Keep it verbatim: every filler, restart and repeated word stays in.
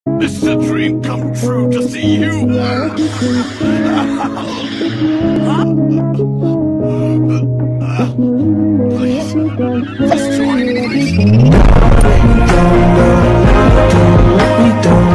This is a dream come true to see you. Please, just join me. Don't, no, don't let me down.